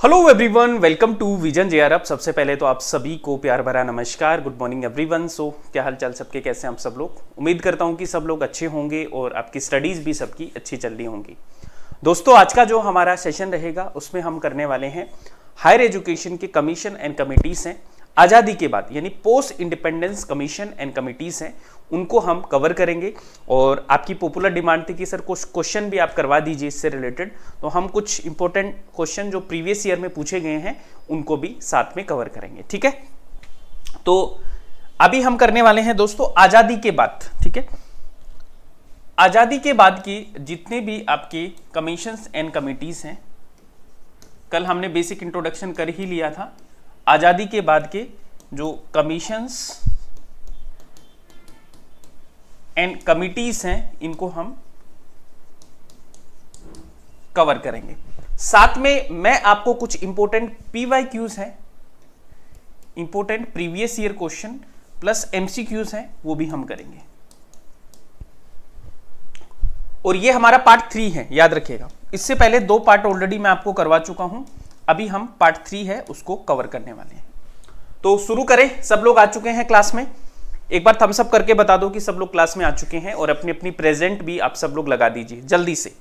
Hello everyone, welcome to vision JRF. सबसे पहले तो आप सभी को प्यार भरा नमस्कार, गुड मॉर्निंग एवरीवन। सो क्या हाल चाल सबके, कैसे हैं आप सब लोग। उम्मीद करता हूं कि सब लोग अच्छे होंगे और आपकी स्टडीज़ भी सबकी अच्छी चल रही होंगी। दोस्तों, आज का जो हमारा सेशन रहेगा उसमें हम करने वाले हैं हायर एजुकेशन के कमीशन एंड कमिटीज़ हैं आज़ादी के बाद, यानी post independence commission and committees हैं, उनको हम कवर करेंगे। और आपकी पॉपुलर डिमांड थी कि सर कुछ क्वेश्चन भी आप करवा दीजिए इससे रिलेटेड, तो हम कुछ इंपॉर्टेंट क्वेश्चन जो प्रीवियस ईयर में पूछे गए हैं उनको भी साथ में कवर करेंगे। ठीक है, तो अभी हम करने वाले हैं दोस्तों आज़ादी के बाद। ठीक है, आज़ादी के बाद की जितने भी आपके कमीशंस एंड कमिटीज़ हैं, कल हमने बेसिक इंट्रोडक्शन कर ही लिया था। आज़ादी के बाद के जो कमीशंस एंड कमिटीज हैं इनको हम कवर करेंगे। साथ में मैं आपको कुछ इंपॉर्टेंट पीवाईक्यूज हैं, important previous year question plus MCQs हैं, वो भी हम करेंगे। और ये हमारा पार्ट 3 है, याद रखिएगा। इससे पहले 2 पार्ट ऑलरेडी मैं आपको करवा चुका हूं, अभी हम पार्ट 3 है उसको कवर करने वाले हैं। तो शुरू करें। सब लोग आ चुके हैं क्लास में? एक बार थम्स अप करके बता दो कि सब लोग क्लास में आ चुके हैं, और अपनी अपनी प्रेजेंट भी आप सब लोग लगा दीजिए जल्दी से।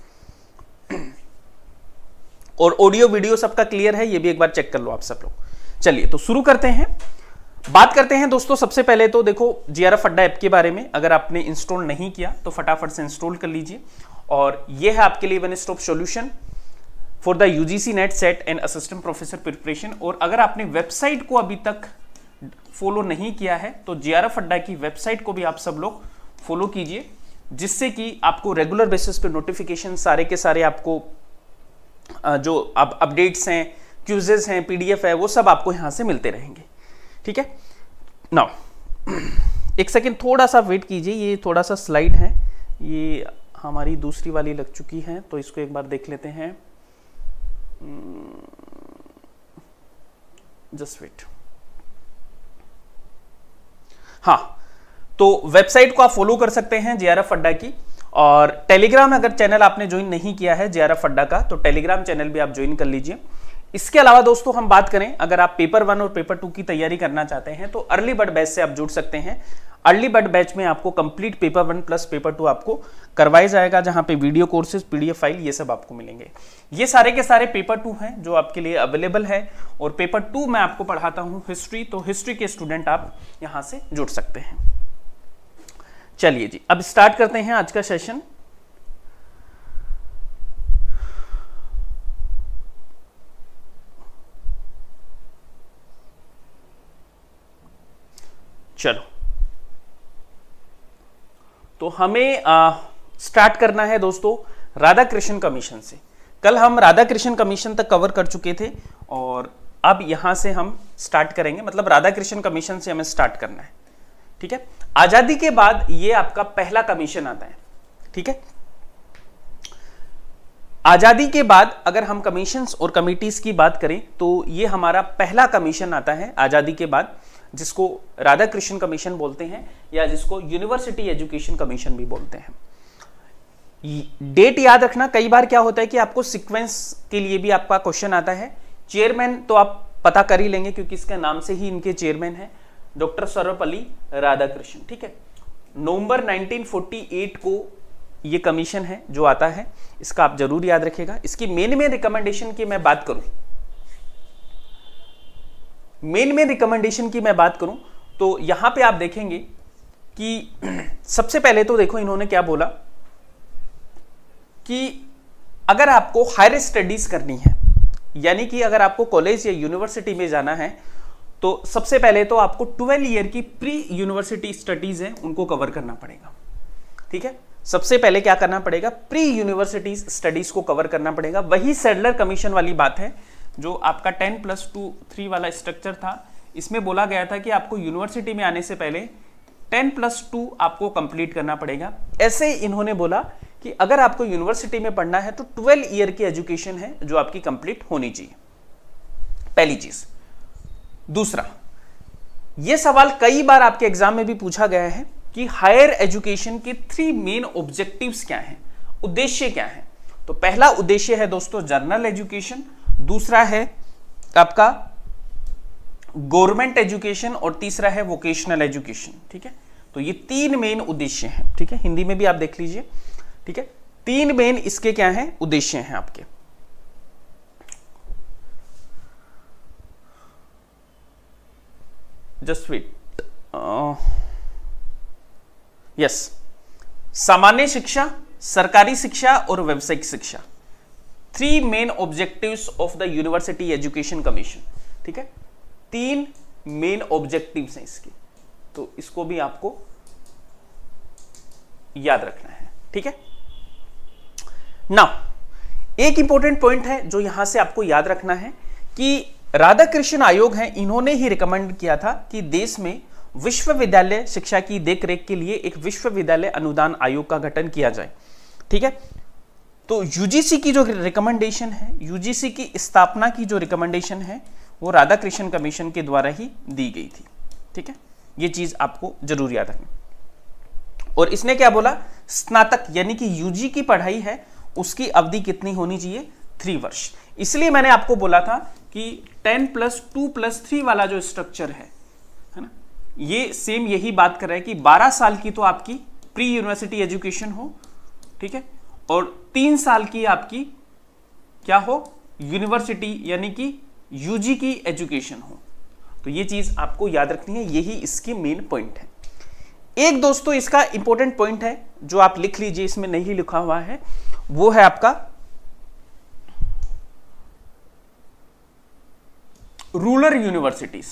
और ऑडियो वीडियो सबका क्लियर है, ये भी एक बार चेक कर लो आप सब लोग। चलिए तो शुरू करते हैं, बात करते हैं दोस्तों। सबसे पहले तो देखो जेआरएफ अड्डा ऐप के बारे में, अगर आपने इंस्टॉल नहीं किया तो फटाफट से इंस्टॉल कर लीजिए। और ये है आपके लिए one stop solution for the UGC NET SET and assistant professor preparation. और अगर आपने वेबसाइट को अभी तक फॉलो नहीं किया है तो जेआरएफ अड्डा की वेबसाइट को भी आप सब लोग फॉलो कीजिए, जिससे कि आपको रेगुलर बेसिस पे नोटिफिकेशन सारे के सारे आपको जो अपडेट्स हैं, क्यूजेस हैं, पीडीएफ है, वो सब आपको यहां से मिलते रहेंगे। ठीक है, नाउ एक सेकेंड थोड़ा सा वेट कीजिए, ये थोड़ा सा स्लाइड है, ये हमारी दूसरी वाली लग चुकी है, तो इसको एक बार देख लेते हैं। Just wait. हाँ, तो वेबसाइट को आप फॉलो कर सकते हैं जेआरएफ अड्डा की। और टेलीग्राम अगर चैनल आपने ज्वाइन नहीं किया है जेआरएफ अड्डा का, तो टेलीग्राम चैनल भी आप ज्वाइन कर लीजिए। इसके अलावा दोस्तों हम बात करें, अगर आप पेपर 1 और पेपर 2 की तैयारी करना चाहते हैं तो अर्ली बर्ड बैच से आप जुड़ सकते हैं। अर्ली बर्ड बैच में आपको कंप्लीट पेपर 1 प्लस पेपर 2 आपको करवाया जाएगा, जहां पे वीडियो कोर्सेज, पीडीएफ फाइल, ये सब आपको मिलेंगे। ये सारे के सारे पेपर 2 हैं जो आपके लिए अवेलेबल है। और पेपर 2 मैं आपको पढ़ाता हूं हिस्ट्री, तो हिस्ट्री के स्टूडेंट आप यहां से जुड़ सकते हैं। चलिए जी, अब स्टार्ट करते हैं आज का सेशन। चलो, तो हमें स्टार्ट करना है दोस्तों राधा कृष्ण कमीशन से। कल हम राधा कृष्ण कमीशन तक कवर कर चुके थे और अब यहां से हम स्टार्ट करेंगे, मतलब राधा कृष्ण कमीशन से हमें स्टार्ट करना है। ठीक है, आजादी के बाद ये आपका पहला कमीशन आता है। ठीक है, आजादी के बाद अगर हम कमीशंस और कमिटीज की बात करें तो ये हमारा पहला कमीशन आता है आजादी के बाद, जिसको राधा कृष्ण कमीशन बोलते हैं या जिसको यूनिवर्सिटी एजुकेशन कमीशन भी बोलते हैं। डेट याद रखना, कई बार क्या होता है कि आपको सीक्वेंस के लिए भी आपका क्वेश्चन आता है। चेयरमैन तो आप पता कर ही लेंगे क्योंकि इसके नाम से ही इनके चेयरमैन है, डॉक्टर सर्वपल्ली राधाकृष्णन। ठीक है, नवंबर 1948 को ये कमीशन है जो आता है, इसका आप जरूर याद रखिएगा। इसकी मेन में रिकमेंडेशन की मैं बात करूं, रिकमेंडेशन की मैं बात करूं तो यहां पे आप देखेंगे कि सबसे पहले तो देखो इन्होंने क्या बोला कि अगर आपको हायर स्टडीज करनी है, यानी कि अगर आपको कॉलेज या यूनिवर्सिटी में जाना है, तो सबसे पहले तो आपको 12 ईयर की प्री यूनिवर्सिटी स्टडीज हैं उनको कवर करना पड़ेगा। ठीक है, सबसे पहले क्या करना पड़ेगा, प्री यूनिवर्सिटी स्टडीज को कवर करना पड़ेगा। वही सैडलर कमीशन वाली बात है जो आपका 10+2 वाला स्ट्रक्चर था। इसमें बोला गया था कि आपको यूनिवर्सिटी में आने से पहले 10+2 आपको कंप्लीट करना पड़ेगा। ऐसे इन्होंने बोला कि अगर आपको यूनिवर्सिटी में पढ़ना है तो 12 ईयर की एजुकेशन है जो आपकी कंप्लीट होनी चाहिए, पहली चीज। दूसरा, यह सवाल कई बार आपके एग्जाम में भी पूछा गया है कि हायर एजुकेशन के 3 मेन ऑब्जेक्टिव्स क्या हैं, उद्देश्य क्या हैं। तो पहला उद्देश्य है दोस्तों जनरल एजुकेशन, दूसरा है आपका गवर्नमेंट एजुकेशन और तीसरा है वोकेशनल एजुकेशन। ठीक है, तो ये 3 मेन उद्देश्य हैं। ठीक है, हिंदी में भी आप देख लीजिए। ठीक है, 3 मेन इसके क्या हैं, उद्देश्य हैं आपके। जस्ट वेट, यस, सामान्य शिक्षा, सरकारी शिक्षा और व्यावसायिक शिक्षा, 3 main objectives of the university education commission. ठीक है, 3 मेन ऑब्जेक्टिव्स हैं इसके, तो इसको भी आपको याद रखना है। ठीक है, नाउ एक इंपॉर्टेंट पॉइंट है जो यहां से आपको याद रखना है कि राधाकृष्ण आयोग है, इन्होंने ही रिकमेंड किया था कि देश में विश्वविद्यालय शिक्षा की देखरेख के लिए एक विश्वविद्यालय अनुदान आयोग का गठन किया जाए। ठीक है, तो यूजीसी की जो रिकमेंडेशन है, यूजीसी की स्थापना की जो रिकमेंडेशन है, वो राधाकृष्ण कमीशन के द्वारा ही दी गई थी। ठीक है, ये चीज आपको जरूर याद रखनी। और इसने क्या बोला, स्नातक यानी कि यूजी की पढ़ाई है, उसकी अवधि कितनी होनी चाहिए, 3 वर्ष। इसलिए मैंने आपको बोला था कि 10+2+3 वाला जो स्ट्रक्चर है ना, ये सेम यही बात कर रहा है कि 12 साल की तो आपकी प्री यूनिवर्सिटी एजुकेशन हो। ठीक है, और 3 साल की आपकी क्या हो, यूनिवर्सिटी यानी कि यूजी की एजुकेशन हो। तो ये चीज आपको याद रखनी है, यही इसकी मेन पॉइंट है। एक दोस्तों इसका इंपॉर्टेंट पॉइंट है जो आप लिख लीजिए, इसमें नहीं लिखा हुआ है, वो है आपका रूरल यूनिवर्सिटीज।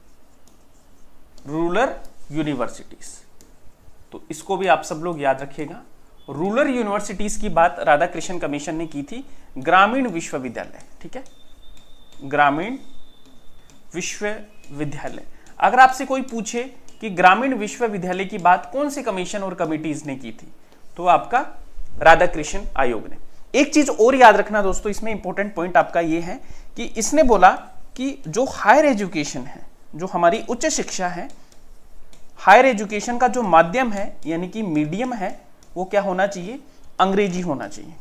रूरल यूनिवर्सिटीज, तो इसको भी आप सब लोग याद रखिएगा। रूरल यूनिवर्सिटीज की बात राधाकृष्ण कमीशन ने की थी, ग्रामीण विश्वविद्यालय। ठीक है, ग्रामीण विश्वविद्यालय। अगर आपसे कोई पूछे कि ग्रामीण विश्वविद्यालय की बात कौन से कमीशन और कमिटीज ने की थी, तो आपका राधाकृष्ण आयोग ने। एक चीज और याद रखना दोस्तों, इसमें इंपॉर्टेंट पॉइंट आपका ये है कि इसने बोला कि जो हायर एजुकेशन है, जो हमारी उच्च शिक्षा है, हायर एजुकेशन का जो माध्यम है यानी कि मीडियम है, वो क्या होना चाहिए, अंग्रेजी होना चाहिए।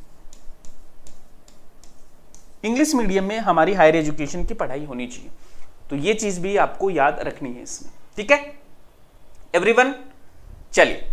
इंग्लिश मीडियम में हमारी हायर एजुकेशन की पढ़ाई होनी चाहिए। तो ये चीज भी आपको याद रखनी है इसमें। ठीक है एवरीवन, चलिए,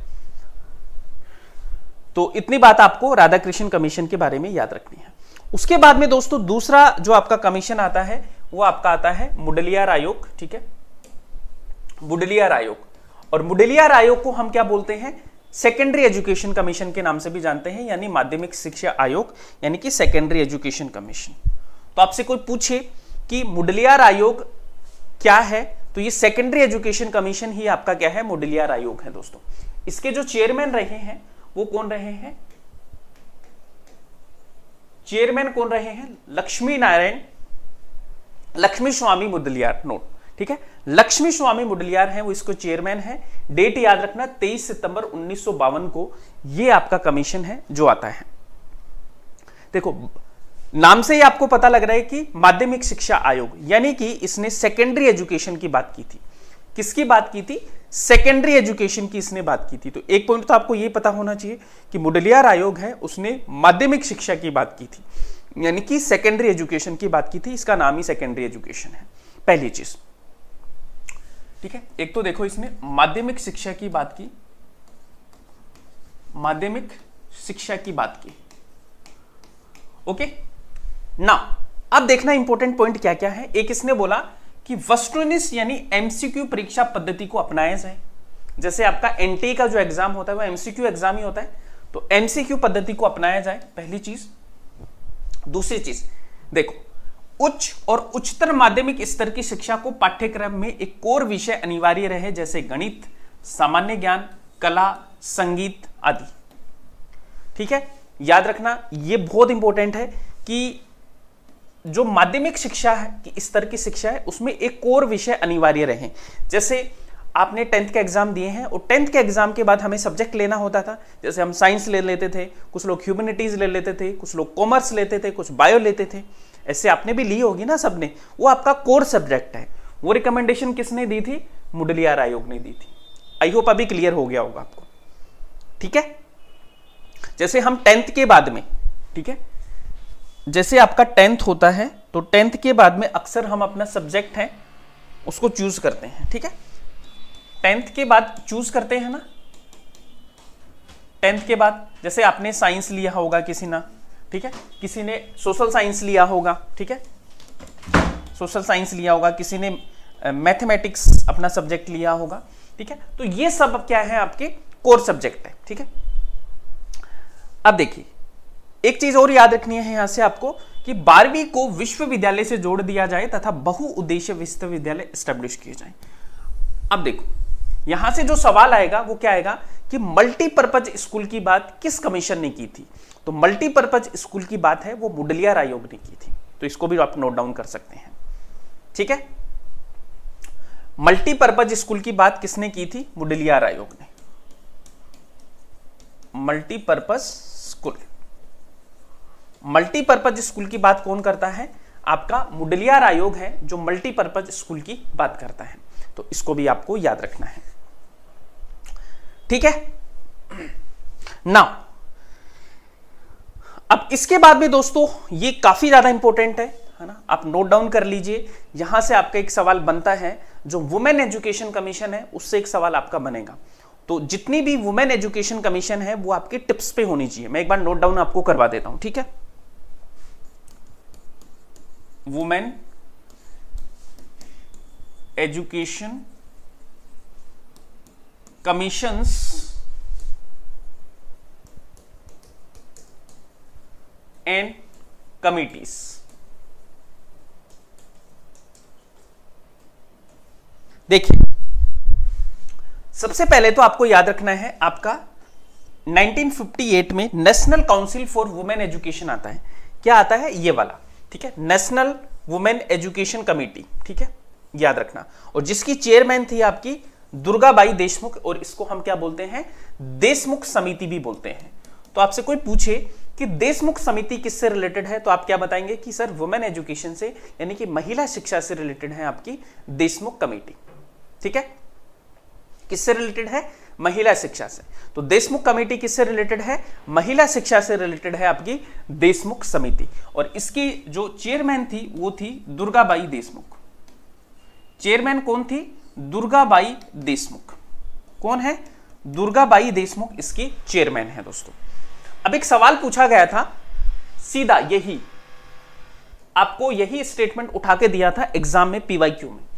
तो इतनी बात आपको राधाकृष्ण कमीशन के बारे में याद रखनी है। उसके बाद में दोस्तों दूसरा जो आपका कमीशन आता है, वो आपका आता है मुडलियार आयोग। ठीक है, मुडलियार आयोग, और मुडलियार आयोग को हम क्या बोलते हैं, सेकेंडरी एजुकेशन कमीशन के नाम से भी जानते हैं, यानी माध्यमिक शिक्षा आयोग, यानी कि सेकेंडरी एजुकेशन कमीशन। तो आपसे कोई पूछे कि मुडलियार आयोग क्या है, तो ये सेकेंडरी एजुकेशन कमीशन ही आपका क्या है, मुडलियार आयोग है दोस्तों। इसके जो चेयरमैन रहे हैं वो कौन रहे हैं, चेयरमैन कौन रहे हैं, लक्ष्मी स्वामी मुदलियार। नोट, ठीक है, लक्ष्मी स्वामी मुदलियार हैं, वो इसको चेयरमैन है। डेट याद रखना 23 सितंबर 1952 को ये आपका कमीशन है जो आता है। देखो नाम से ही आपको पता लग रहा है कि माध्यमिक शिक्षा आयोग, यानी कि इसने सेकेंडरी एजुकेशन की बात की थी। किसकी बात की थी, सेकेंडरी एजुकेशन की इसने बात की थी। तो एक पॉइंट तो आपको यह पता होना चाहिए कि मुडलियार आयोग है, उसने माध्यमिक शिक्षा की बात की थी, यानी कि सेकेंडरी एजुकेशन की बात की थी। इसका नाम ही सेकेंडरी एजुकेशन है, पहली चीज। ठीक है, एक तो देखो इसने माध्यमिक शिक्षा की बात की, माध्यमिक शिक्षा की बात की। ओके ना, अब देखना इंपॉर्टेंट पॉइंट क्या क्या है। एक इसने बोला कि वस्तुनिष्ठ यानी एमसीक्यू परीक्षा पद्धति को अपनाया जाए। जैसे आपका एनटीए का जो एग्जाम होता है वो एमसीक्यू एग्जाम ही होता है, तो एमसीक्यू पद्धति को अपनाया जाए, पहली चीज। दूसरी चीज देखो, उच्च और उच्चतर माध्यमिक स्तर की शिक्षा को पाठ्यक्रम में एक कोर विषय अनिवार्य रहे, जैसे गणित, सामान्य ज्ञान, कला, संगीत आदि। ठीक है, याद रखना ये बहुत इंपॉर्टेंट है कि जो माध्यमिक शिक्षा है कि स्तर की शिक्षा है उसमें एक कोर विषय अनिवार्य रहे। जैसे आपने 10th के एग्जाम दिए हैं और 10th के एग्जाम के बाद हमें सब्जेक्ट लेना होता था, जैसे हम साइंस ले लेते थे, कुछ लोग ह्यूमैनिटीज ले लेते थे, कुछ लोग कॉमर्स लेते थे, कुछ बायो लेते थे। ऐसे आपने भी ली होगी ना सबने, वो आपका कोर सब्जेक्ट है। वो रिकमेंडेशन किसने दी थी, मुडलियार आयोग ने दी थी। आई होप अभी क्लियर हो गया होगा आपको। ठीक है, जैसे हम 10th के बाद में, ठीक है, जैसे आपका 10th होता है तो 10th के बाद में अक्सर हम अपना सब्जेक्ट है उसको चूज करते हैं, ठीक है। 10th के बाद चूज करते हैं ना, 10th के बाद जैसे आपने साइंस लिया होगा किसी ना, ठीक है, किसी ने सोशल साइंस लिया होगा, ठीक है, सोशल साइंस लिया होगा, किसी ने मैथमेटिक्स अपना सब्जेक्ट लिया होगा, ठीक है। तो ये सब क्या है, आपके कोर सब्जेक्ट है, ठीक है। अब देखिए एक चीज और याद रखनी है यहां से आपको कि 12वीं को विश्वविद्यालय से जोड़ दिया जाए तथा बहुउद्देशीय विश्वविद्यालय एस्टेब्लिश किए जाए। अब देखो यहां से जो सवाल आएगा वो क्या आएगा कि मल्टीपर्पज स्कूल की बात किस कमीशन ने की थी। तो मल्टीपर्पज स्कूल की बात है वो मुडलियार आयोग ने की थी, तो इसको भी आप नोट डाउन कर सकते हैं, ठीक है। मल्टीपर्पज स्कूल की बात किसने की थी, मुडलियार आयोग ने। मल्टीपर्पज स्कूल, मल्टीपर्पज स्कूल की बात कौन करता है, आपका मुडलियार आयोग है जो मल्टीपर्पज स्कूल की बात करता है। तो इसको भी आपको याद रखना है, ठीक है ना। अब इसके बाद में दोस्तों ये काफी ज्यादा इंपॉर्टेंट है ना, आप नोट डाउन कर लीजिए। यहां से आपका एक सवाल बनता है, जो वुमेन एजुकेशन कमीशन है उससे एक सवाल आपका बनेगा। तो जितनी भी वुमेन एजुकेशन कमीशन है वो आपके टिप्स पे होनी चाहिए। मैं एक बार नोट डाउन आपको करवा देता हूं, ठीक है। Women education commissions and committees. देखिए सबसे पहले तो आपको याद रखना है आपका 1958 में national council for women education आता है। क्या आता है, ये वाला, ठीक है, नेशनल वुमेन एजुकेशन कमेटी, ठीक है, याद रखना। और जिसकी चेयरमैन थी आपकी दुर्गाबाई देशमुख, और इसको हम क्या बोलते हैं, देशमुख समिति भी बोलते हैं। तो आपसे कोई पूछे कि देशमुख समिति किससे रिलेटेड है, तो आप क्या बताएंगे कि सर वुमेन एजुकेशन से, यानी कि महिला शिक्षा से रिलेटेड है आपकी देशमुख कमेटी, ठीक है। किससे रिलेटेड है, महिला शिक्षा से। तो देशमुख कमेटी किससे रिलेटेड है, महिला शिक्षा से रिलेटेड है आपकी देशमुख समिति। और इसकी जो चेयरमैन थी वो थी दुर्गाबाई देशमुख। चेयरमैन कौन थी, दुर्गाबाई देशमुख। कौन है, दुर्गाबाई देशमुख इसकी चेयरमैन है दोस्तों। अब एक सवाल पूछा गया था सीधा, यही आपको यही स्टेटमेंट उठा के दिया था एग्जाम में, पीवाईक्यू में,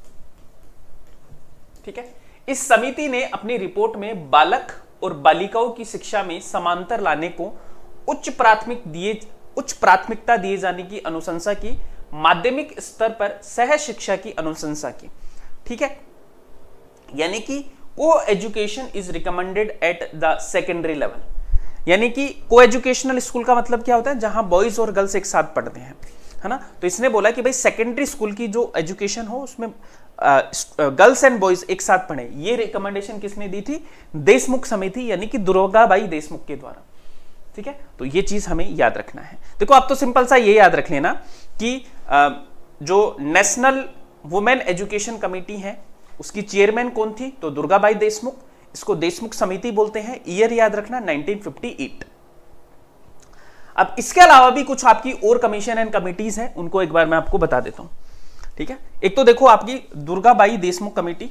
ठीक है। इस समिति ने अपनी रिपोर्ट में बालक और बालिकाओं की शिक्षा में समांतर लाने को उच्च प्राथमिकता दिए जाने की अनुशंसा की, माध्यमिक स्तर पर सह शिक्षा की अनुशंसा की, ठीक है। यानी कि coeducation is recommended at the secondary level. यानी कि को एजुकेशनल स्कूल का मतलब क्या होता है, जहां बॉयज और गर्ल्स एक साथ पढ़ते हैं, है ना। तो इसने बोला कि भाई सेकेंडरी स्कूल की जो एजुकेशन हो उसमें गर्ल्स एंड बॉयज एक साथ पढ़े। ये रिकमेंडेशन किसने दी थी, देशमुख समिति, यानी कि दुर्गाबाई देशमुख के द्वारा, ठीक है। तो ये चीज हमें याद रखना है। देखो आप तो सिंपल सा ये याद रख लेना कि जो नेशनल वुमेन एजुकेशन कमेटी है उसकी चेयरमैन कौन थी, तो दुर्गाबाई देशमुख, इसको देशमुख समिति बोलते हैं। ईयर याद रखना 1958। अब इसके अलावा भी कुछ आपकी और कमीशन एंड कमिटीज हैं, उनको एक बार मैं आपको बता देता हूं, ठीक है। एक तो देखो आपकी दुर्गाबाई देशमुख कमेटी,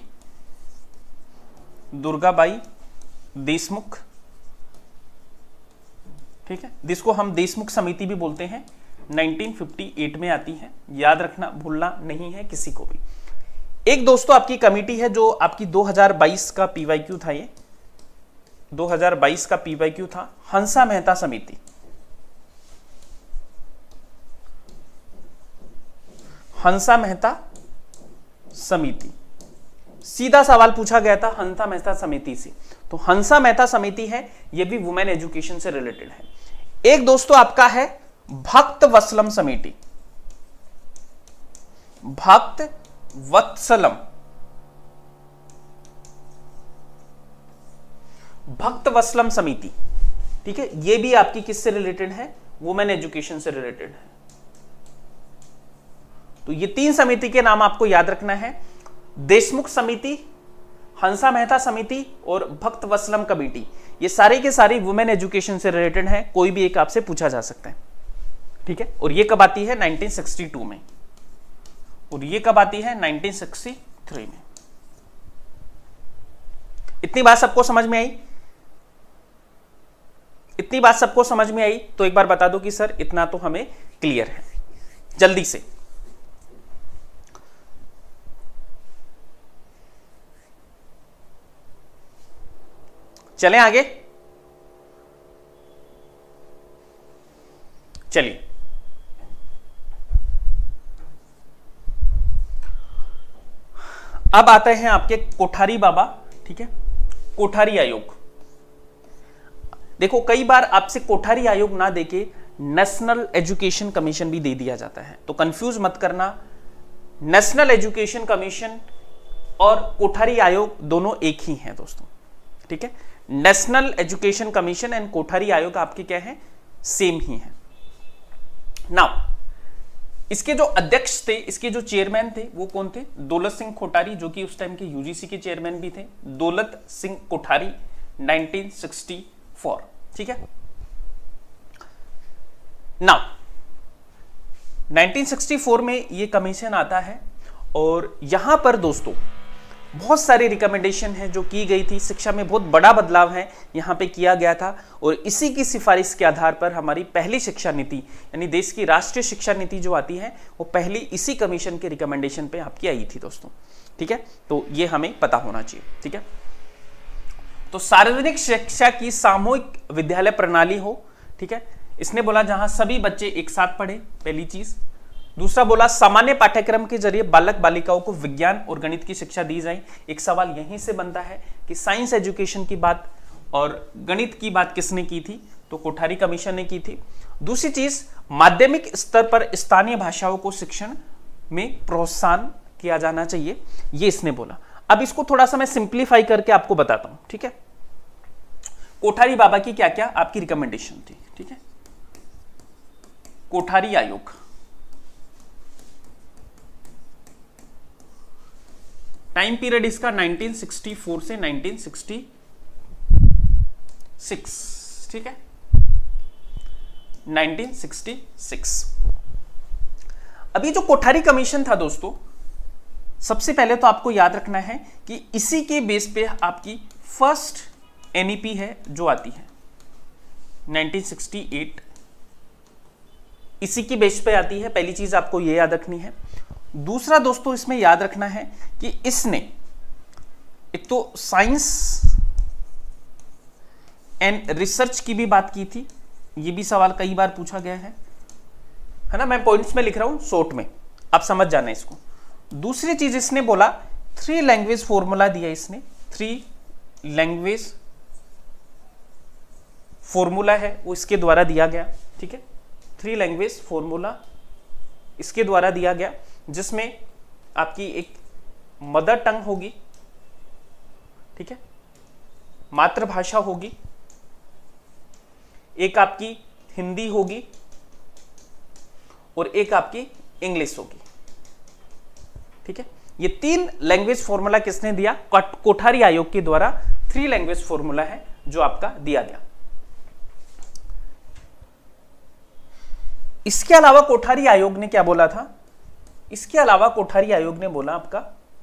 दुर्गाबाई देशमुख, ठीक है, जिसको हम देशमुख समिति भी बोलते हैं, 1958 में आती है। याद रखना, भूलना नहीं है किसी को भी। एक दोस्तों आपकी कमेटी है जो आपकी 2022 का पीवाईक्यू था, ये 2022 का पीवाईक्यू था, हंसा मेहता समिति। हंसा मेहता समिति, सीधा सवाल पूछा गया था हंसा मेहता समिति से। तो हंसा मेहता समिति है, ये भी वुमेन एजुकेशन से रिलेटेड है। एक दोस्तों आपका है भक्त वत्सलम समिति, भक्त वत्सलम, भक्त वत्सलम समिति, ठीक है। ये भी आपकी किससे रिलेटेड है, वुमेन एजुकेशन से रिलेटेड है। तो ये तीन समिति के नाम आपको याद रखना है, देशमुख समिति, हंसा मेहता समिति और भक्त वत्सलम कमेटी। ये सारे के सारे वुमेन एजुकेशन से रिलेटेड है, कोई भी एक आपसे पूछा जा सकता है, ठीक है, और ये कब आती है 1962 में, और ये कब आती है 1963 में। इतनी बात सबको समझ में आई? इतनी बात सबको समझ में आई? तो एक बार बता दो कि सर इतना तो हमें क्लियर है, जल्दी से। चलें आगे। चलिए, अब आते हैं आपके कोठारी बाबा, ठीक है, कोठारी आयोग। देखो कई बार आपसे कोठारी आयोग ना देके नेशनल एजुकेशन कमीशन भी दे दिया जाता है, तो कंफ्यूज मत करना। नेशनल एजुकेशन कमीशन और कोठारी आयोग दोनों एक ही हैं दोस्तों, ठीक है। National education commission and Kothari आयोग आपके क्या है, सेम ही है। नाउ इसके जो अध्यक्ष थे, इसके जो चेयरमैन थे वो कौन थे? दौलत सिंह कोठारी, जो कि उस टाइम के यूजीसी के चेयरमैन भी थे। दौलत सिंह कोठारी 1964, ठीक है। नाउ 1964 में ये कमीशन आता है और यहां पर दोस्तों बहुत सारी रिकमेंडेशन है जो की गई थी। शिक्षा में बहुत बड़ा बदलाव है यहां पे किया गया था और इसी की सिफारिश के आधार पर हमारी पहली शिक्षा नीति यानी देश की राष्ट्रीय शिक्षा नीति जो आती है वो पहली इसी कमीशन के रिकमेंडेशन पे आपकी आई थी दोस्तों, ठीक है। तो ये हमें पता होना चाहिए, ठीक है। तो सार्वजनिक शिक्षा की सामूहिक विद्यालय प्रणाली हो, ठीक है। इसने बोला जहां सभी बच्चे एक साथ पढ़े, पहली चीज। दूसरा बोला सामान्य पाठ्यक्रम के जरिए बालक बालिकाओं को विज्ञान और गणित की शिक्षा दी जाए। एक सवाल यहीं से बनता है कि साइंस एजुकेशन की बात और गणित की बात किसने की थी? तो कोठारी कमीशन ने की थी। दूसरी चीज, माध्यमिक स्तर पर स्थानीय भाषाओं को शिक्षण में प्रोत्साहन किया जाना चाहिए, ये इसने बोला। अब इसको थोड़ा सा मैं सिंप्लीफाई करके आपको बताता हूं, ठीक है। कोठारी बाबा की क्या क्या आपकी रिकमेंडेशन थी, ठीक है। कोठारी आयोग, टाइम पीरियड इसका 1964 से 1966, ठीक है, 1966। अभी जो कोठारी कमीशन था दोस्तों, सबसे पहले तो आपको याद रखना है कि इसी के बेस पे आपकी फर्स्ट एनईपी है जो आती है 1968, इसी की बेस पे आती है। पहली चीज आपको ये याद रखनी है। दूसरा दोस्तों इसमें याद रखना है कि इसने एक तो साइंस एंड रिसर्च की भी बात की थी, ये भी सवाल कई बार पूछा गया है ना। मैं पॉइंट्स में लिख रहा हूं शॉर्ट में, आप समझ जाना इसको। दूसरी चीज इसने बोला 3 लैंग्वेज फॉर्मूला दिया इसने, 3 लैंग्वेज फॉर्मूला है वो इसके द्वारा दिया गया, ठीक है। 3 लैंग्वेज फॉर्मूला इसके द्वारा दिया गया, जिसमें आपकी एक मदर टंग होगी, ठीक है, मातृभाषा होगी, एक आपकी हिंदी होगी और एक आपकी इंग्लिश होगी, ठीक है। ये 3 लैंग्वेज फॉर्मूला किसने दिया? कोठारी आयोग के द्वारा 3 लैंग्वेज फॉर्मूला है जो आपका दिया गया। इसके अलावा कोठारी आयोग ने क्या बोला था? इसके अलावा कोठारी आयोग ने बोला आपका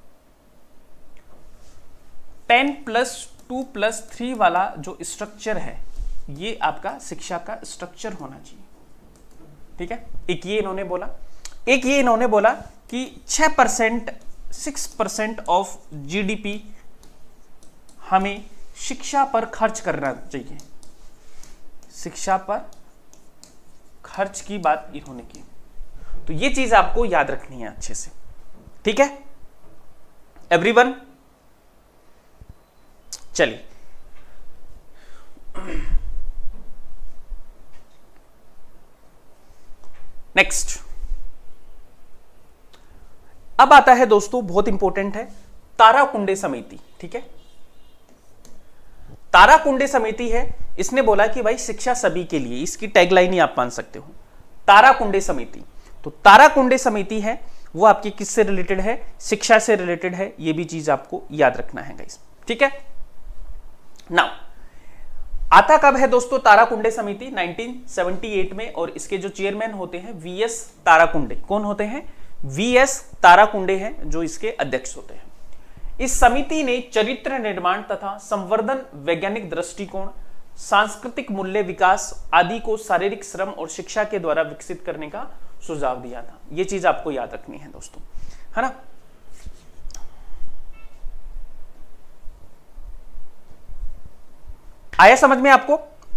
10+2+3 वाला जो स्ट्रक्चर है ये आपका शिक्षा का स्ट्रक्चर होना चाहिए, ठीक है। एक ये इन्होंने बोला, एक ये इन्होंने बोला कि 6% ऑफ जीडीपी हमें शिक्षा पर खर्च करना चाहिए। शिक्षा पर खर्च की बात इन्होंने की, तो ये चीज आपको याद रखनी है अच्छे से, ठीक है एवरीवन। चलिए नेक्स्ट, अब आता है दोस्तों बहुत इंपॉर्टेंट है ताराकुंडे समिति, ठीक है। ताराकुंडे समिति है, इसने बोला कि भाई शिक्षा सभी के लिए, इसकी टैगलाइन ही आप मान सकते हो, ताराकुंडे समिति। तो ताराकुंडे समिति है वो आपकी किससे रिलेटेड है? शिक्षा से रिलेटेड है, ये भी चीज आपको याद रखना है गाइस, ठीक है। नाउ आता कब है दोस्तों ताराकुंडे समिति? 1978 में, और इसके जो चेयरमैन होते हैं वीएस ताराकुंडे। कौन होते हैं? वीएस ताराकुंडे हैं जो इसके अध्यक्ष होते हैं। इस समिति ने चरित्र निर्माण तथा संवर्धन, वैज्ञानिक दृष्टिकोण, सांस्कृतिक मूल्य विकास आदि को शारीरिक श्रम और शिक्षा के द्वारा विकसित करने का सुझाव दिया था। यह चीज आपको याद रखनी है दोस्तों, है ना। आया समझ में आपको?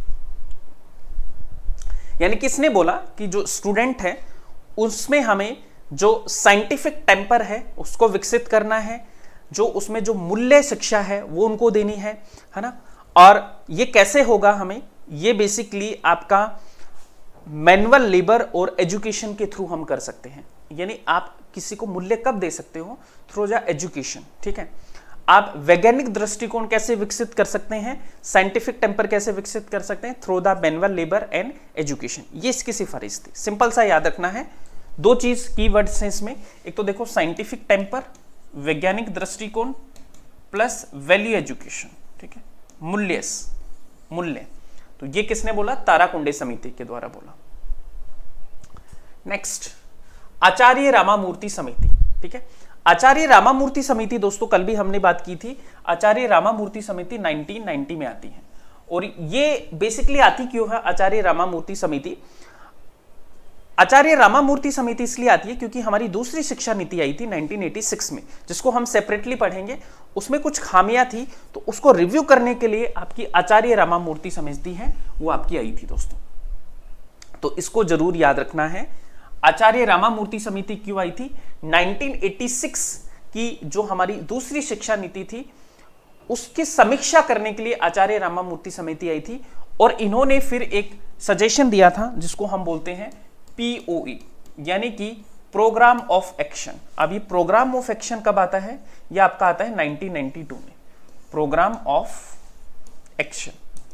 यानी किसने बोला कि जो स्टूडेंट है उसमें हमें जो साइंटिफिक टेम्पर है उसको विकसित करना है, जो उसमें जो मूल्य शिक्षा है वो उनको देनी है ना। और ये कैसे होगा हमें? ये बेसिकली आपका मैनुअल लेबर और एजुकेशन के थ्रू हम कर सकते हैं। यानी आप किसी को मूल्य कब दे सकते हो? थ्रू द एजुकेशन, ठीक है। आप वैज्ञानिक दृष्टिकोण कैसे विकसित कर सकते हैं? साइंटिफिक टेम्पर कैसे विकसित कर सकते हैं? Through the manual labour and education. ये इसकी सिफारिश थी। सिंपल सा याद रखना है। दो चीज कीवर्ड्स हैं इसमें, एक तो देखो साइंटिफिक टेम्पर, वैज्ञानिक दृष्टिकोण प्लस वैल्यू एजुकेशन, ठीक है, मूल्य। तो ये किसने बोला? ताराकुंडे समिति के द्वारा बोला। नेक्स्ट, आचार्य रामामूर्ति समिति, ठीक है। आचार्य रामामूर्ति समिति दोस्तों कल भी हमने बात की थी। आचार्य रामामूर्ति समिति 1990 में आती है। और ये बेसिकली आती क्यों है आचार्य रामामूर्ति समिति? आचार्य रामामूर्ति समिति इसलिए आती है क्योंकि हमारी दूसरी शिक्षा नीति आई थी 1986 में, जिसको हम सेपरेटली पढ़ेंगे। उसमें कुछ खामियां थी, तो उसको रिव्यू करने के लिए आपकी आचार्य रामामूर्ति समिति है वो आपकी आई थी दोस्तों। तो इसको जरूर याद रखना है। आचार्य रामामूर्ति समिति क्यों आई थी? 1986 की जो हमारी दूसरी शिक्षा नीति थी उसकी समीक्षा करने के लिए आचार्य रामामूर्ति समिति आई थी। और इन्होंने फिर एक सजेशन दिया था जिसको हम बोलते हैं POE, यानी कि प्रोग्राम ऑफ एक्शन। अब ये प्रोग्राम ऑफ एक्शन कब आता है? ये आपका आता है 1992 में। प्रोग्राम ऑफ एक्शन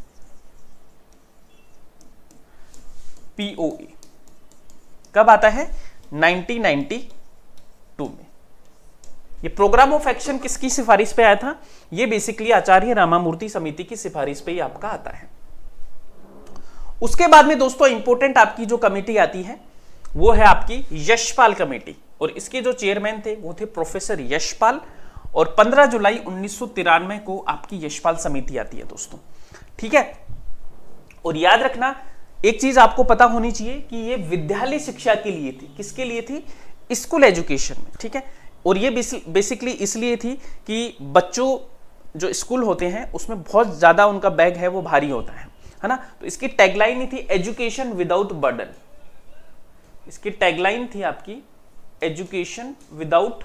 POE कब आता है? 1992 में। ये प्रोग्राम ऑफ एक्शन किसकी सिफारिश पे आया था? ये बेसिकली आचार्य रामामूर्ति समिति की सिफारिश पे ही आपका आता है। उसके बाद में दोस्तों इंपॉर्टेंट आपकी जो कमेटी आती है वो है आपकी यशपाल कमेटी। और इसके जो चेयरमैन थे वो थे प्रोफेसर यशपाल। और 15 जुलाई 1993 को आपकी यशपाल समिति आती है दोस्तों, ठीक है। और याद रखना एक चीज आपको पता होनी चाहिए कि ये विद्यालय शिक्षा के लिए थी। किसके लिए थी? स्कूल एजुकेशन में, ठीक है। और ये बेसिकली इसलिए थी कि बच्चों जो स्कूल होते हैं उसमें बहुत ज्यादा उनका बैग है वो भारी होता है ना। तो इसकी टैगलाइन ही थी एजुकेशन विदाउट बर्डन। इसकी टैगलाइन थी आपकी एजुकेशन विदाउट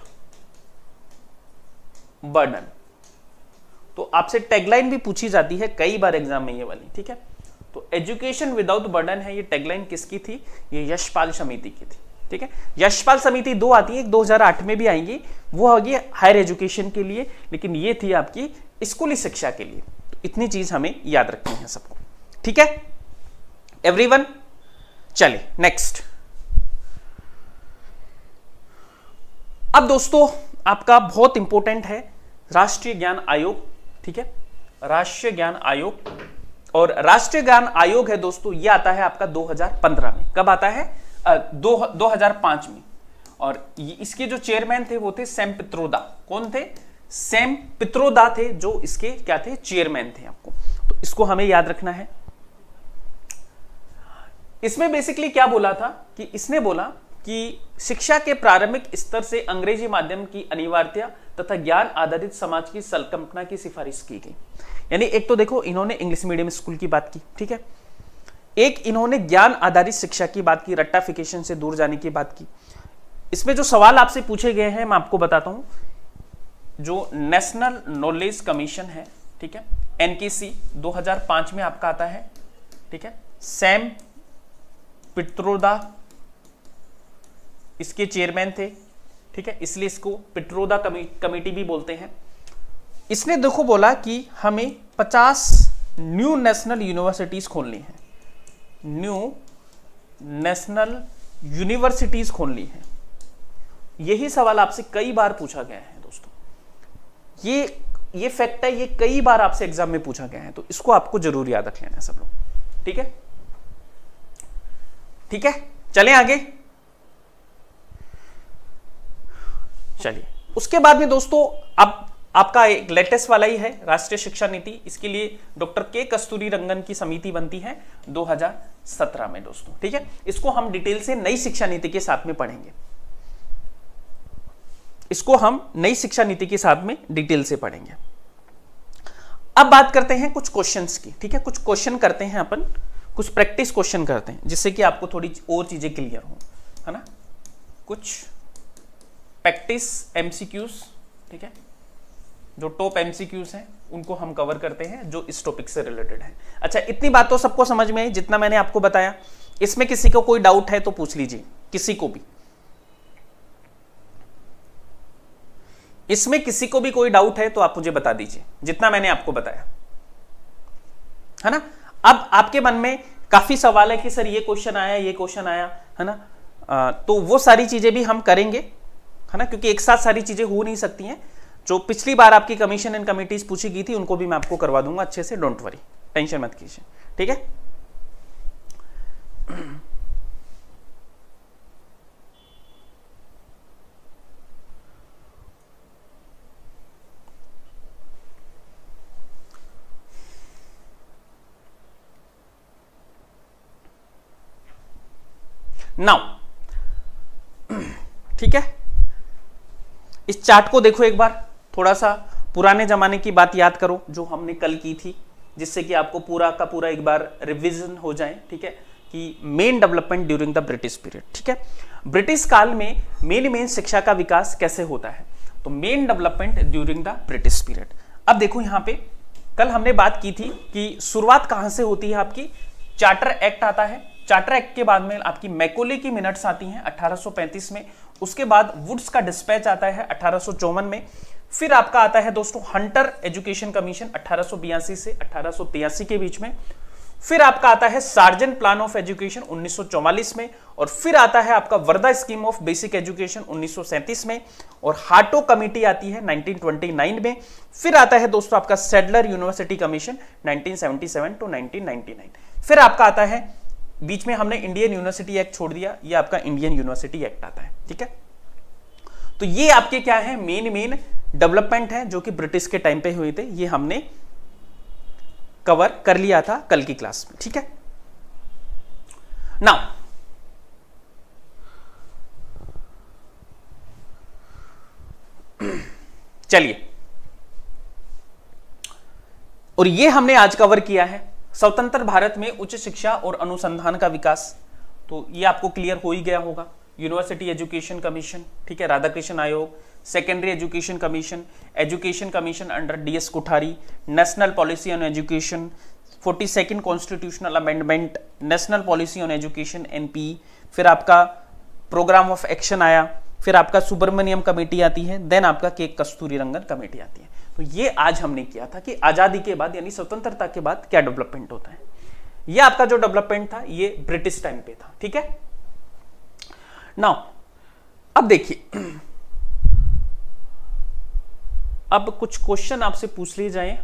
बर्डन। तो आपसे टैगलाइन भी पूछी जाती है कई बार एग्जाम में ये वाली, ठीक है। तो एजुकेशन विदाउट बर्डन है, ये टैगलाइन किसकी थी? ये यशपाल समिति की थी, ठीक है। यशपाल समिति दो आती है, 2008 में भी आएंगी, वो होगी हायर एजुकेशन के लिए, लेकिन ये थी आपकी स्कूली शिक्षा के लिए। तो इतनी चीज हमें याद रखनी है सबको, ठीक है एवरीवन। चलिए नेक्स्ट। अब दोस्तों आपका बहुत इंपॉर्टेंट है राष्ट्रीय ज्ञान आयोग, ठीक है। राष्ट्रीय ज्ञान आयोग, और राष्ट्रीय ज्ञान आयोग है दोस्तों ये आता है आपका 2015 में। कब आता है? 2005 में। और इसके जो चेयरमैन थे वो थे सैम पित्रोदा। कौन थे? सैम पित्रोदा थे जो इसके क्या थे? चेयरमैन थे आपको। तो इसको हमें याद रखना है। इसमें बेसिकली क्या बोला था कि इसने बोला कि शिक्षा के प्रारंभिक स्तर से अंग्रेजी माध्यम की अनिवार्यता तथा ज्ञान आधारित समाज की संकल्पना की सिफारिश की गई। यानी एक तो देखो इन्होंने इंग्लिश मीडियम स्कूल की बात की, ठीक है। एक इन्होंने ज्ञान आधारित शिक्षा की बात की, रट्टाफिकेशन से दूर जाने की बात की। इसमें जो सवाल आपसे पूछे गए हैं मैं आपको बताता हूं। जो नेशनल नॉलेज कमीशन है, ठीक है, NKC 2005 में आपका आता है, ठीक है। सैम पित्रोदा इसके चेयरमैन थे, ठीक है, इसलिए इसको पित्रोदा कमेटी भी बोलते हैं। इसने देखो बोला कि हमें 50 न्यू नेशनल यूनिवर्सिटीज खोलनी है, न्यू नेशनल यूनिवर्सिटीज खोलनी है। यही सवाल आपसे कई बार पूछा गया है दोस्तों। ये ये फैक्ट है, ये कई बार आपसे एग्जाम में पूछा गया है, तो इसको आपको जरूर याद रख लेना है सब लोग। ठीक है, ठीक है, चलें आगे। चलिए, उसके बाद में दोस्तों अब आपका एक लेटेस्ट वाला ही है राष्ट्रीय शिक्षा नीति। इसके लिए डॉक्टर के कस्तूरी रंगन की समिति बनती है 2017 में दोस्तों। ठीक है, इसको हम डिटेल से नई शिक्षा नीति के साथ में पढ़ेंगे, इसको हम नई शिक्षा नीति के साथ में डिटेल से पढ़ेंगे। अब बात करते हैं कुछ क्वेश्चंस की। ठीक है, कुछ क्वेश्चन करते हैं अपन, कुछ प्रैक्टिस क्वेश्चन करते हैं, जिससे कि आपको थोड़ी और चीजें क्लियर हो, है ना। कुछ प्रैक्टिस एमसीक्यूज, ठीक है, जो टॉप एमसीक्यूज हैं उनको हम कवर करते हैं, जो इस टॉपिक से रिलेटेड है। अच्छा, इतनी बात तो सबको समझ में आई जितना मैंने आपको बताया। इसमें किसी को कोई डाउट है तो पूछ लीजिए, किसी को भी, इसमें किसी को भी कोई डाउट है तो आप मुझे बता दीजिए, जितना मैंने आपको बताया, है ना। अब आपके मन में काफी सवाल है कि सर ये क्वेश्चन आया, ये क्वेश्चन आया, है ना। तो वो सारी चीजें भी हम करेंगे, है ना, क्योंकि एक साथ सारी चीजें हो नहीं सकती हैं। जो पिछली बार आपकी कमीशन एंड कमिटीज पूछी गई थी उनको भी मैं आपको करवा दूंगा अच्छे से, डोंट वरी, टेंशन मत कीजिए। ठीक है, नाउ ठीक है, इस चार्ट को देखो एक बार, थोड़ा सा पुराने जमाने की बात याद करो जो हमने कल की थी, जिससे कि आपको पूरा का पूरा एक बार रिवीजन हो जाए। ठीक है, कि main development during the British period. ठीक है, ब्रिटिश काल में मेन शिक्षा का विकास कैसे होता है, तो main development during the British period. अब देखो यहां पे कल हमने बात की थी कि शुरुआत कहां से होती है, आपकी चार्टर एक्ट आता है, चार्टर एक्ट के बाद में आपकी मैकोले की मिनट्स आती हैं 1835 में, उसके बाद वुड्स का डिस्पैच आता है 1854 में, फिर आपका आता है दोस्तों हंटर एजुकेशन कमीशन 1882 से 1883 के बीच में, फिर आपका आता है सार्जेंट प्लान ऑफ एजुकेशन 1944 में, और फिर आता है आपका Wardha scheme of basic education 1937 में, और हाटो कमेटी आती है 1929 में, फिर आता है दोस्तों आपका सैडलर यूनिवर्सिटी कमीशन 1977 टू 1999, फिर आपका आता है बीच में हमने इंडियन यूनिवर्सिटी एक्ट छोड़ दिया, ये आपका इंडियन यूनिवर्सिटी एक्ट आता है। ठीक है, तो ये आपके क्या है, मेन डेवलपमेंट है जो कि ब्रिटिश के टाइम पे हुए थे, ये हमने कवर कर लिया था कल की क्लास में। ठीक है, नाउ चलिए, और ये हमने आज कवर किया है स्वतंत्र भारत में उच्च शिक्षा और अनुसंधान का विकास, तो ये आपको क्लियर हो ही गया होगा। यूनिवर्सिटी एजुकेशन कमीशन, ठीक है, राधाकृष्ण आयोग, secondary education commission under DS Kothari, national policy on education, 42nd constitutional amendment, national policy on education NP, फिर आपका प्रोग्राम ऑफ एक्शन आया, फिर आपका सुब्रमण्यम कमेटी आती है, देन आपका के कस्तूरी रंगन कमेटी आती है। तो ये आज हमने किया था कि आजादी के बाद यानी स्वतंत्रता के बाद क्या डेवलपमेंट होता है। ये आपका जो डेवलपमेंट था ये ब्रिटिश टाइम पे था। ठीक है, नाउ अब देखिए, अब कुछ क्वेश्चन आपसे पूछ लिए जाए।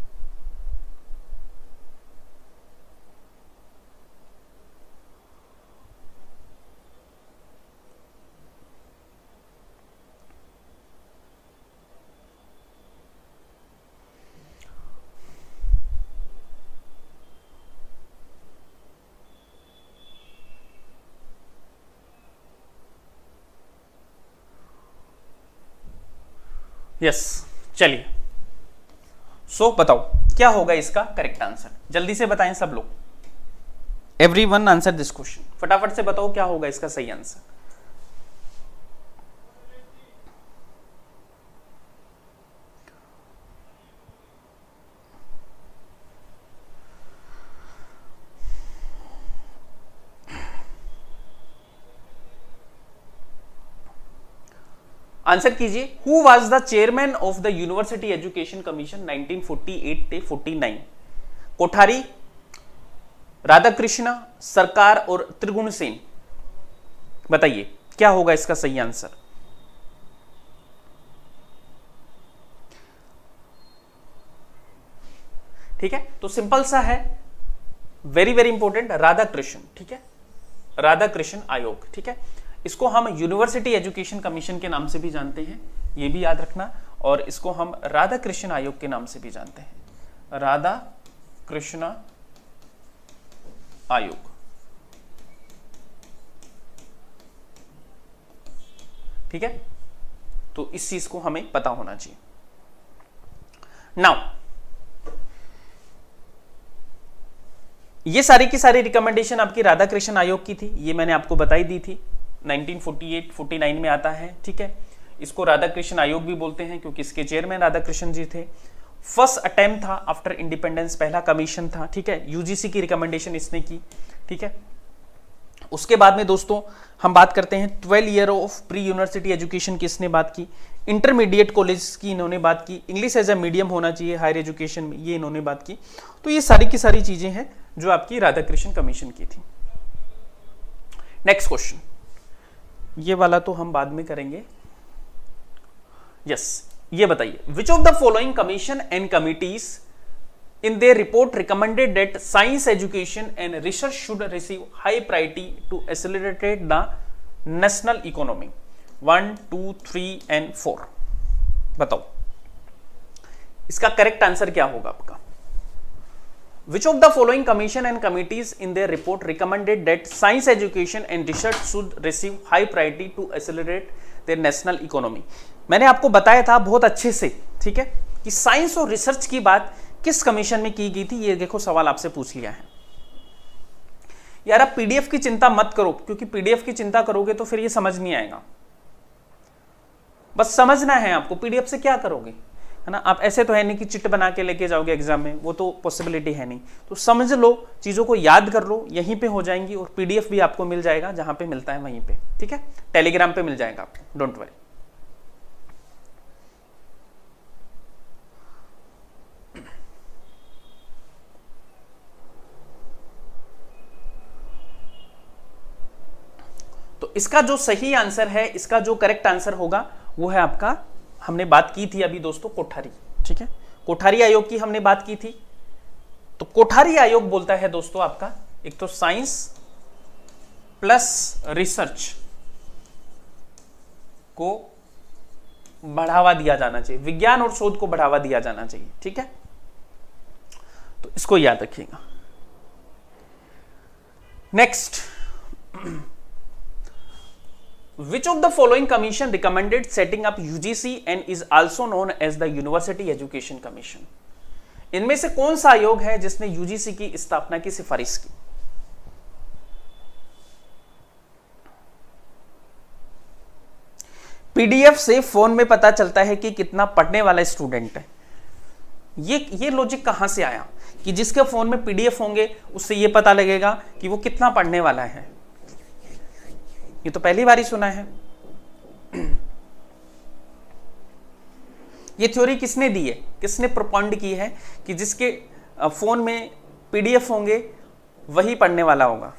यस, चलिए, सो बताओ क्या होगा इसका करेक्ट आंसर, जल्दी से बताएं सब लोग, एवरीवन आंसर दिस क्वेश्चन, फटाफट से बताओ क्या होगा इसका सही आंसर। आंसर कीजिए, who was the chairman of the university education commission 1948 से 49? कोठारी, राधाकृष्ण, सरकार और त्रिगुण सेन। बताइए क्या होगा इसका सही आंसर। ठीक है, तो सिंपल सा है, very very important, Radha Krishna, ठीक है, राधा कृष्ण आयोग, ठीक है। इसको हम यूनिवर्सिटी एजुकेशन कमीशन के नाम से भी जानते हैं, ये भी याद रखना, और इसको हम राधा कृष्ण आयोग के नाम से भी जानते हैं, राधा कृष्ण आयोग, ठीक है। तो इस चीज को हमें पता होना चाहिए। नाउ ये सारी की सारी रिकमेंडेशन आपकी राधा कृष्ण आयोग की थी, ये मैंने आपको बताई दी थी, 1948-49 में आता है, ठीक है। इसको राधा कृष्ण आयोग भी बोलते हैं क्योंकि इसके चेयरमैन राधा कृष्ण जी थे। फर्स्ट अटेम्प्ट था आफ्टर इंडिपेंडेंस, पहला कमीशन था, ठीक है, यूजीसी की रिकमेंडेशन इसने की, ठीक है। उसके बाद में दोस्तों हम बात करते हैं 12 year of pre university education की इसने बात की, इंटरमीडिएट कॉलेज की इन्होंने बात की, इंग्लिश एज ए मीडियम होना चाहिए हायर एजुकेशन में, ये इन्होंने बात की। तो ये सारी की सारी चीजें हैं जो आपकी राधा कृष्ण कमीशन की थी। नेक्स्ट क्वेश्चन, ये वाला तो हम बाद में करेंगे। यस, ये बताइए, which of the following commission and committees in their report recommended that science education and research should receive high priority to accelerate the national economy? 1, 2, 3 and 4 बताओ, इसका करेक्ट आंसर क्या होगा आपका? Which of the following commission and committees in their report recommended that science education and research should receive high priority to accelerate their national economy? मैंने आपको बताया था बहुत अच्छे से, ठीक है, कि साइंस और रिसर्च की बात किस कमीशन में की गई थी। ये देखो सवाल आपसे पूछ लिया है यार। आप पीडीएफ की चिंता मत करो, क्योंकि पीडीएफ की चिंता करोगे तो फिर ये समझ नहीं आएगा। बस समझना है आपको, पीडीएफ से क्या करोगे, है ना। आप ऐसे तो है नहीं कि चिट बना के लेके जाओगे एग्जाम में, वो तो पॉसिबिलिटी है नहीं। तो समझ लो, चीजों को याद कर लो, यहीं पे हो जाएंगी, और पीडीएफ भी आपको मिल जाएगा जहां पे मिलता है वहीं पे, ठीक है, टेलीग्राम पे मिल जाएगा आपको, डोंट वरी। तो इसका जो सही आंसर है, इसका जो करेक्ट आंसर होगा वो है आपका, हमने बात की थी अभी दोस्तों, कोठारी, ठीक है, कोठारी आयोग की हमने बात की थी। तो कोठारी आयोग बोलता है दोस्तों आपका, एक तो साइंस प्लस रिसर्च को बढ़ावा दिया जाना चाहिए, विज्ञान और शोध को बढ़ावा दिया जाना चाहिए, ठीक है। तो इसको याद रखिएगा। Next, which of the following commission recommended setting up UGC and is also known as the University Education Commission? इनमें से कौन सा आयोग है जिसने यूजीसी की स्थापना की सिफारिश की? पीडीएफ से फोन में पता चलता है कि कितना पढ़ने वाला स्टूडेंट है। ये लॉजिक कहां से आया कि जिसके फोन में पीडीएफ होंगे उससे ये पता लगेगा कि वो कितना पढ़ने वाला है? ये तो पहली बार ही सुना है। ये थ्योरी किसने दी है, किसने प्रोपोंड की है कि जिसके फोन में पीडीएफ होंगे वही पढ़ने वाला होगा?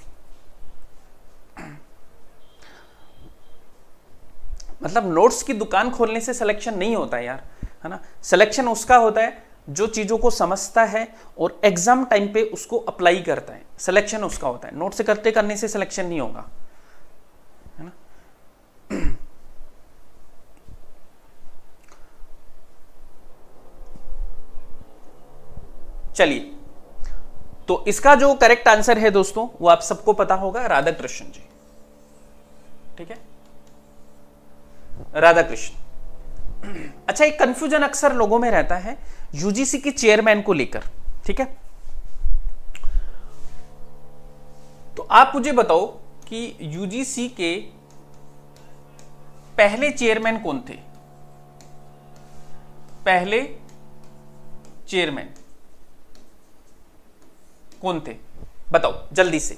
मतलब नोट्स की दुकान खोलने से सिलेक्शन नहीं होता है यार, है ना। सिलेक्शन उसका होता है जो चीजों को समझता है और एग्जाम टाइम पे उसको अप्लाई करता है, सिलेक्शन उसका होता है। नोट से करने से सिलेक्शन नहीं होगा, है ना। चलिए, तो इसका जो करेक्ट आंसर है दोस्तों वो आप सबको पता होगा, राधा कृष्ण जी, ठीक है, राधा कृष्ण। अच्छा, एक कंफ्यूजन अक्सर लोगों में रहता है यूजीसी के चेयरमैन को लेकर, ठीक है। तो आप मुझे बताओ कि यूजीसी के पहले चेयरमैन कौन थे? पहले चेयरमैन कौन थे बताओ जल्दी से।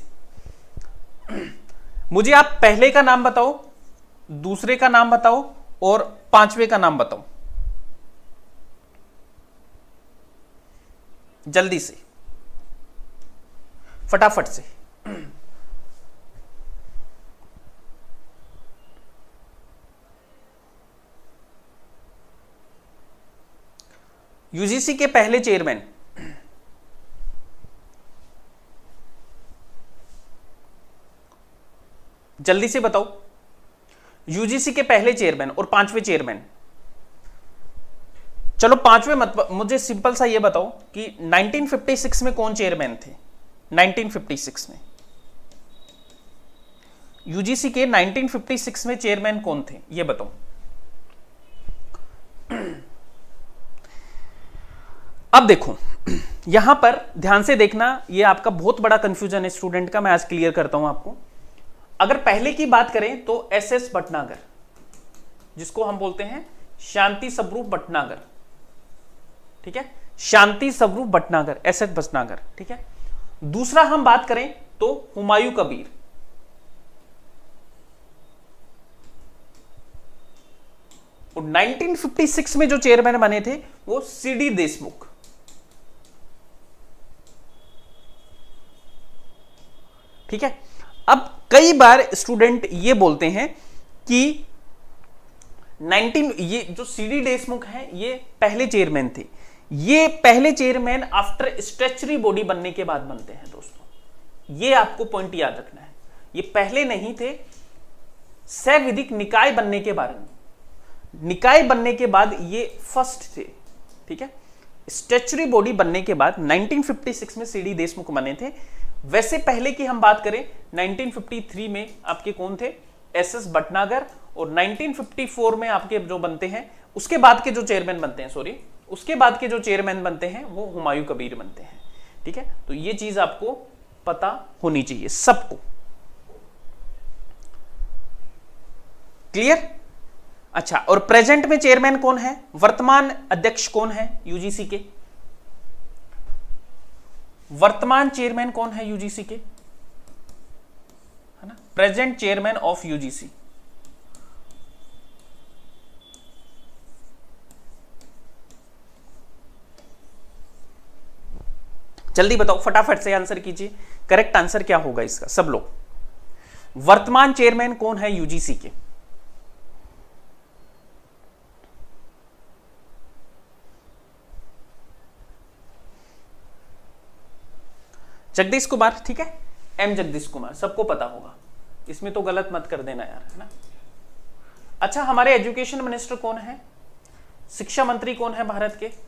मुझे आप पहले का नाम बताओ, दूसरे का नाम बताओ और पांचवे का नाम बताओ, जल्दी से, फटाफट से। यूजीसी के पहले चेयरमैन जल्दी से बताओ, यूजीसी के पहले चेयरमैन और पांचवें चेयरमैन। चलो पांचवें मत, मुझे सिंपल सा ये बताओ कि 1956 में कौन चेयरमैन थे? 1956 में यूजीसी के 1956 में चेयरमैन कौन थे, ये बताओ। अब देखो यहां पर ध्यान से देखना, ये आपका बहुत बड़ा कंफ्यूजन है स्टूडेंट का, मैं आज क्लियर करता हूं आपको। अगर पहले की बात करें तो एसएस भटनागर, जिसको हम बोलते हैं शांति स्वरूप भटनागर, ठीक है, शांति स्वरूप भटनागर, एसएस भटनागर, ठीक है। दूसरा हम बात करें तो हुमायूं कबीर, और 1956 में जो चेयरमैन बने थे वो सीडी देशमुख। ठीक है। अब कई बार स्टूडेंट ये बोलते हैं कि ये जो सीडी देशमुख हैं ये पहले चेयरमैन थे। ये पहले चेयरमैन आफ्टर स्ट्रेचरी बॉडी बनने के बाद बनते हैं दोस्तों, ये आपको पॉइंट याद रखना है। ये पहले नहीं थे, सैविधिक निकाय बनने के बारे में, निकाय बनने के बाद ये फर्स्ट थे, ठीक है। स्ट्रेचरी बॉडी बनने के बाद 1956 में सीडी देशमुख बने थे। वैसे पहले की हम बात करें 1953 में आपके कौन थे? एसएस भटनागर, और 1954 में आपके जो बनते हैं उसके बाद के जो चेयरमैन बनते हैं, सॉरी, उसके बाद के जो चेयरमैन बनते हैं वो हुमायूं कबीर बनते हैं, ठीक है। तो ये चीज आपको पता होनी चाहिए सबको, क्लियर? अच्छा, और प्रेजेंट में चेयरमैन कौन है? वर्तमान अध्यक्ष कौन है यूजीसी के? वर्तमान चेयरमैन कौन है यूजीसी के, है ना? प्रेजेंट चेयरमैन ऑफ यूजीसी, जल्दी बताओ, फटाफट से आंसर कीजिए। करेक्ट आंसर क्या होगा इसका सब लोग? वर्तमान चेयरमैन कौन है यूजीसी के? जगदीश कुमार, ठीक है, एम जगदीश कुमार, सबको पता होगा, इसमें तो गलत मत कर देना यार, है ना। अच्छा, हमारे एजुकेशन मिनिस्टर कौन है? शिक्षा मंत्री कौन है भारत के?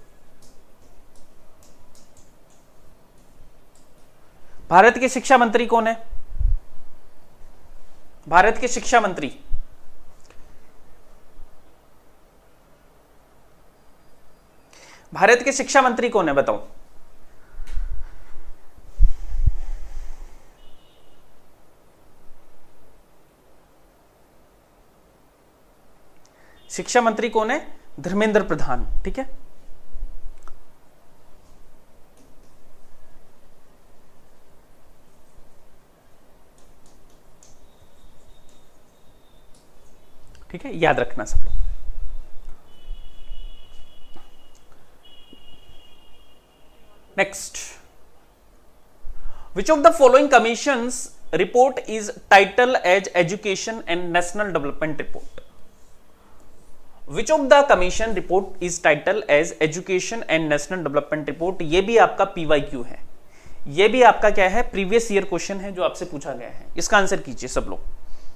भारत के शिक्षा मंत्री कौन है? भारत के शिक्षा मंत्री, भारत के शिक्षा मंत्री कौन है बताओ? शिक्षा मंत्री कौन है? धर्मेंद्र प्रधान, ठीक है। ठीक है, याद रखना सब लोग। Next, which of the following commissions report is title as education and national development report? Which of the commission report is title as education and national development report? ये भी आपका पीवाईक्यू है, ये भी आपका क्या है? प्रीवियस ईयर क्वेश्चन है जो आपसे पूछा गया है। इसका आंसर कीजिए सब लोग।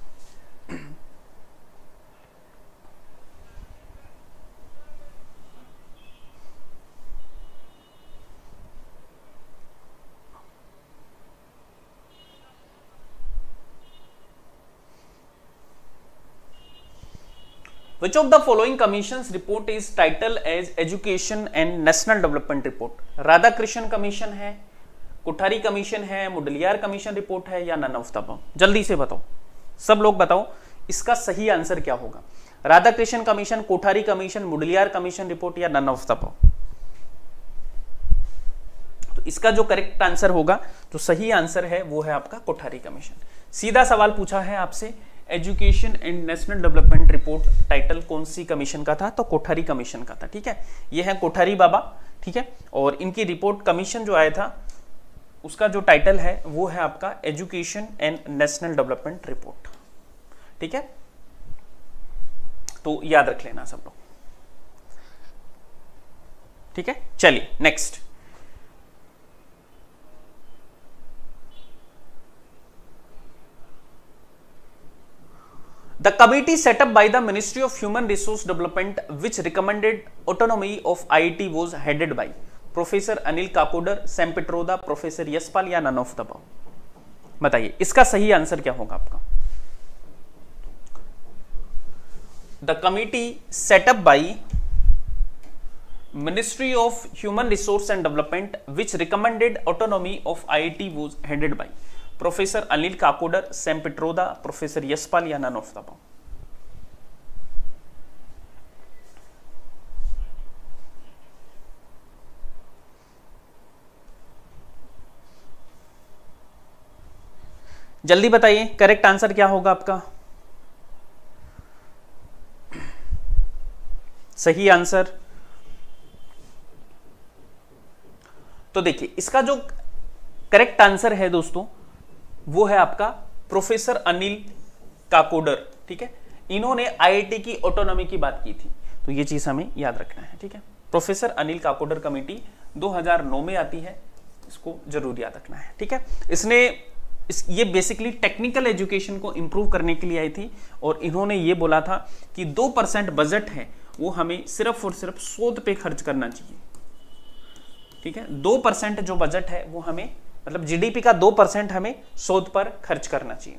Which of the following commissions report is titled as Education and National Development Report? Radhakrishna commission है, कोठारी कमीशन है, मुडलियार कमीशन रिपोर्ट है, या नन ऑफ द अबव? जल्दी से बताओ, सब लोग बताओ इसका सही आंसर क्या होगा? Radhakrishna commission, Kothari commission, Mudaliar commission report, या नन ऑफ द अबव? तो इसका जो करेक्ट आंसर होगा, जो सही आंसर है वो है आपका कोठारी कमीशन। सीधा सवाल पूछा है आपसे, education and national development report title कौन सी कमीशन का था? तो कोठारी कमीशन का था, ठीक है। ये है कोठारी बाबा, ठीक है, और इनकी रिपोर्ट कमीशन जो आया था उसका जो टाइटल है वो है आपका education and national development report, ठीक है। तो याद रख लेना सब लोग, ठीक है। चलिए next, the committee set up by the ministry of human resource development which recommended autonomy of IIT was headed by professor Anil Kakodkar, Sam Pitroda, professor Yashpal या नन ऑफ द अबव? बताइए इसका सही आंसर क्या होगा आपका। The committee set up by ministry of human resource and development which recommended autonomy of IIT was headed by professor Anil Kakodkar, Sam Pitroda, professor Yashpal या none of the above? जल्दी बताइए करेक्ट आंसर क्या होगा आपका। सही आंसर तो देखिए इसका जो करेक्ट आंसर है दोस्तों वो है आपका प्रोफेसर अनिल काकोडर। ठीक है, इन्होंने आईआईटी की ऑटोनॉमी की बात की थी, तो ये चीज हमें याद रखना है। ठीक है, प्रोफेसर अनिल काकोडर कमेटी 2009 में आती है, इसको जरूर याद रखना है। ठीक है, ये बेसिकली टेक्निकल एजुकेशन को इंप्रूव करने के लिए आई थी और इन्होंने ये बोला था कि 2% बजट है वो हमें सिर्फ और सिर्फ शोध पे खर्च करना चाहिए। ठीक है, 2% जो बजट है वो हमें, मतलब जीडीपी का 2% हमें शोध पर खर्च करना चाहिए।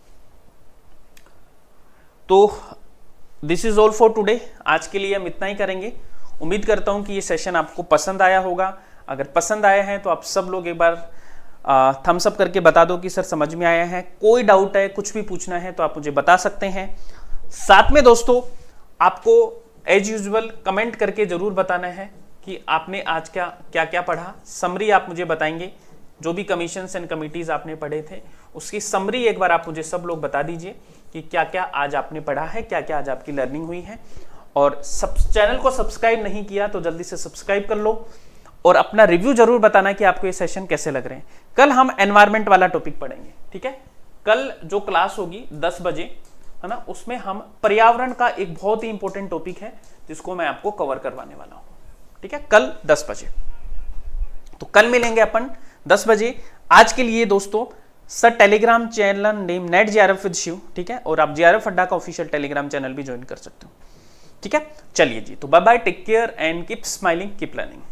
तो this is all for today. आज के लिए हम इतना ही करेंगे। उम्मीद करता हूं कि ये सेशन आपको पसंद आया होगा। अगर पसंद आया है तो आप सब लोग एक बार थम्स अप करके बता दो कि सर समझ में आया है। कोई डाउट है, कुछ भी पूछना है तो आप मुझे बता सकते हैं। साथ में दोस्तों आपको एज यूजुअल कमेंट करके जरूर बताना है कि आपने आज क्या क्या पढ़ा। समरी आप मुझे बताएंगे, जो भी कमीशंस एंड कमिटीज आपने पढ़े थे उसकी समरी एक बार आप मुझे सब लोग बता दीजिए कि क्या क्या आज आपने पढ़ा है, क्या क्या आज आपकी लर्निंग हुई है। और चैनल को सब्सक्राइब नहीं किया तो जल्दी से सब्सक्राइब कर लो और अपना रिव्यू जरूर बताना कि आपको ये सेशन कैसे लग रहे हैं। कल हम एनवायरमेंट वाला टॉपिक पढ़ेंगे। ठीक है, कल जो क्लास होगी 10 बजे है ना, उसमें हम पर्यावरण का एक बहुत ही इंपॉर्टेंट टॉपिक है जिसको मैं आपको कवर करवाने वाला हूं। ठीक है, कल 10 बजे। तो कल मिलेंगे अपन 10 बजे। आज के लिए दोस्तों sir Telegram channel name NET JRF with Shiv. ठीक है, और आप जेआरएफ अड्डा का ऑफिशियल टेलीग्राम चैनल भी ज्वाइन कर सकते हो। ठीक है, चलिए जी, तो bye bye, take care and keep smiling, keep learning.